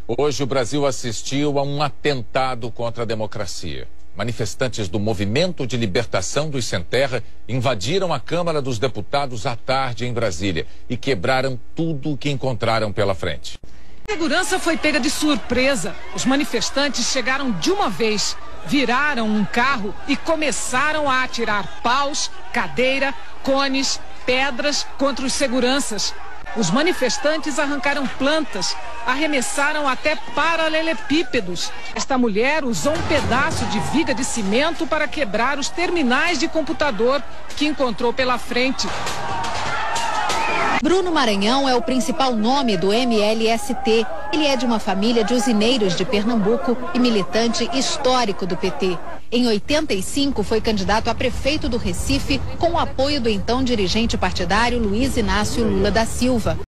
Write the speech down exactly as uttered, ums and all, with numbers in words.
Hoje o Brasil assistiu a um atentado contra a democracia. Manifestantes do Movimento de Libertação dos Sem Terra invadiram a Câmara dos Deputados à tarde em Brasília e quebraram tudo o que encontraram pela frente. A segurança foi pega de surpresa. Os manifestantes chegaram de uma vez, viraram um carro e começaram a atirar paus, cadeira, cones, pedras contra os seguranças. Os manifestantes arrancaram plantas, arremessaram até paralelepípedos. Esta mulher usou um pedaço de viga de cimento para quebrar os terminais de computador que encontrou pela frente. Bruno Maranhão é o principal nome do M L S T. Ele é de uma família de usineiros de Pernambuco e militante histórico do P T. Em oitenta e cinco, foi candidato a prefeito do Recife com o apoio do então dirigente partidário Luiz Inácio Lula da Silva.